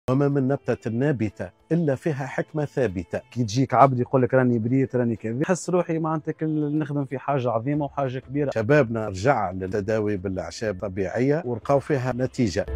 وما من نبتة نابتة إلا فيها حكمة ثابتة. كي تجيك عبد يقول لك راني بريت راني كذا، نحس روحي معناتها نخدم في حاجة عظيمة وحاجة كبيرة. شبابنا رجع للتداوي بالأعشاب الطبيعية ولقاو فيها نتيجة.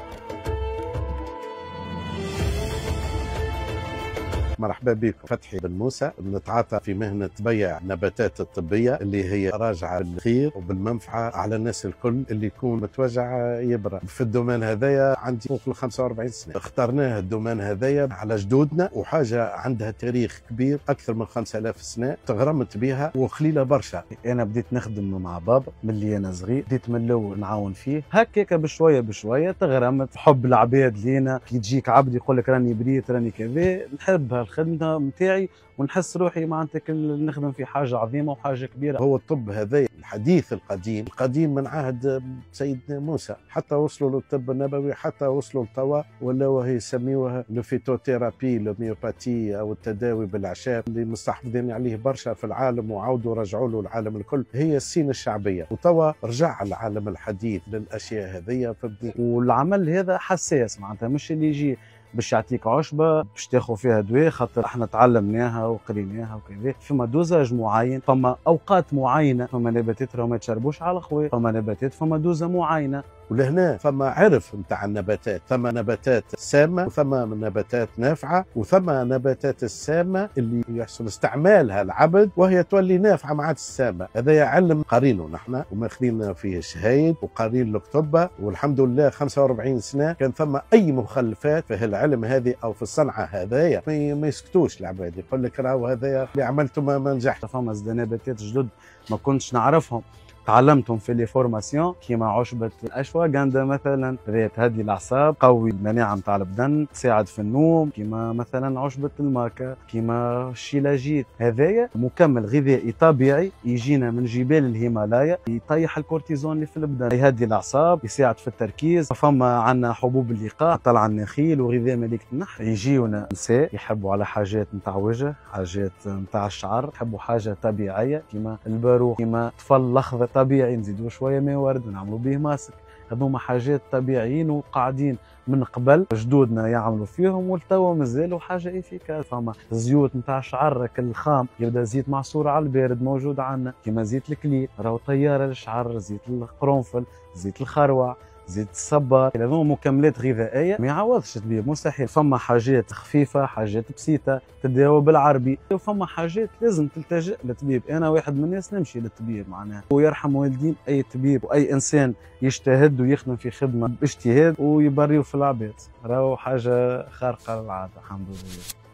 مرحبا بكم، فتحي بن موسى، نتعاطى في مهنة بيع النباتات الطبية اللي هي راجعة بالخير وبالمنفعة على الناس الكل اللي يكون متوجع يبرى. في الدومين هذايا عندي فوق ال 45 سنة، اخترناه الدومين هذايا على جدودنا وحاجة عندها تاريخ كبير أكثر من 5000 سنة، تغرمت بها وخليلة برشا. أنا بديت نخدم مع بابا من اللي أنا صغير، بديت من الأول نعاون فيه هكاك بشوية بشوية، تغرمت حب العباد لينا. كي تجيك عبد يقول لك راني بريت راني كذا، نحب الخدمة متاعي ونحس روحي معناتها نخدم في حاجة عظيمة وحاجة كبيرة. هو الطب هذا الحديث القديم من عهد سيدنا موسى، حتى وصلوا للطب النبوي، حتى وصلوا لتوا ولاو يسميوها الفيتوثيرابي، الميوباتي او التداوي بالاعشاب اللي مستحفظين عليه برشا في العالم وعاودوا رجعوا له العالم الكل. هي السين الشعبية، وتوا رجع العالم الحديث للاشياء هذيا. والعمل هذا حساس، معناتها مش اللي يجي باش يعطيك عشبه باش تاخذ فيها دواء، خاطر احنا تعلمناها وقريناها وكذا. فما دوزاج معين، فما اوقات معينه، فما نباتات راهو ما تشربوش على الخوي، فما نباتات فما دوزه معينه. ولهنا فما عرف نتاع النباتات، ثم نباتات سامه وثم نباتات نافعه، وثم نباتات السامه اللي يحصل استعمالها العبد وهي تولي نافعه مع السامه. هذا علم قارينه نحن وماخذين فيه شهايد وقارين له كتبه، والحمد لله 45 سنه كان ثم اي مخلفات في العلم هذه او في الصنعه هذايا ما يسكتوش العباد، يقول لك راهو هذايا اللي عملته ما نجحش. فما زاد نباتات جدد ما كنتش نعرفهم، تعلمتهم في لي فورماسيون، كيما عشبة الاشواغندا مثلا، هذه تهدي الاعصاب، قوي المناعه نتاع البدن، تساعد في النوم. كيما مثلا عشبة الماكا، كيما الشيلاجيت، هذايا مكمل غذائي طبيعي يجينا من جبال الهيمالايا، يطيح الكورتيزون اللي في البدن، يهدي الاعصاب، يساعد في التركيز. فما عندنا حبوب اللقاح، طلع النخيل وغذاء مليكة النحل. يجيونا نساء يحبوا على حاجات نتاع وجه، حاجات نتاع الشعر، يحبوا حاجه طبيعيه كيما الباروخ، كيما طفل الاخضر طبيعي، نزيدوا شويه ماء ورد ونعملوا به ماسك. هذوما حاجات طبيعيين وقاعدين من قبل جدودنا يعملوا فيهم، والتوا مازالوا حاجه افيكاس. فما زيوت نتاع الشعر الخام، يبدا زيت معصور على البارد موجود عندنا، كيما زيت الكليل راهو طياره للشعر، زيت القرنفل، زيت الخروع، زيت الصبار. هذوما مكملات غذائيه ما يعوضش الطبيب، مستحيل. فما حاجات خفيفه، حاجات بسيطه تداوى بالعربي، وفما حاجات لازم تلتجئ للطبيب. انا واحد من الناس نمشي للطبيب معناها، ويرحم والدين اي طبيب واي انسان يجتهد ويخدم في خدمه باجتهاد ويبريو في العباد، راهو حاجه خارقه للعاده الحمد لله.